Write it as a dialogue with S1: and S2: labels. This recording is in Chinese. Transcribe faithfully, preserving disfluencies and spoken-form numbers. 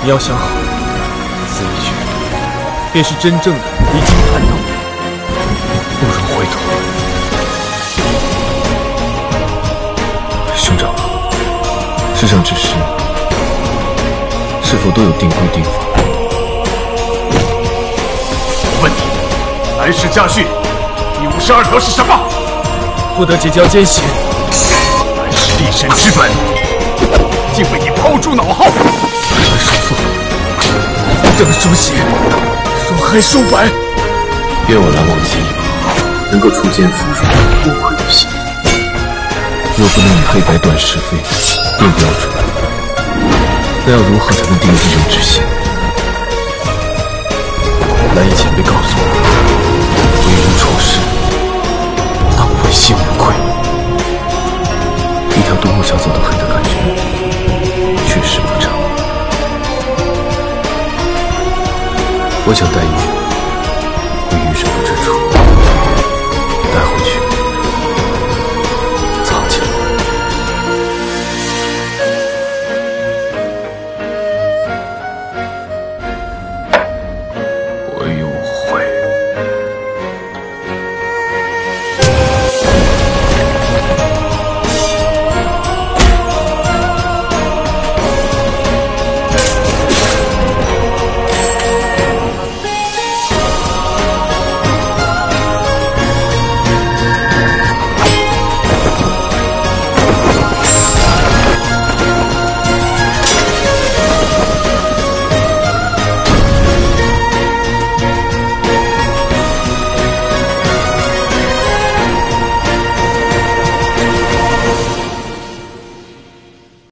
S1: 你要想好，此一去，便是真正的离经叛道，不容回头。
S2: 兄长，世上之事，是否都有定规定法？
S3: 我问你，来世家训第五十二条是什么？
S1: 不得结交奸邪。
S3: 来世立身之本，竟被你抛诸脑后。
S1: 本师父，正书写，双害数百。
S2: 愿我蓝忘机能够除奸扶弱，无愧于心。若不能以黑白断是非，定标准，那要如何才能定一人之心？蓝衣前辈告诉我，为人处事，当问心无愧。一条独木桥走到黑的感觉，确实不差。我想带一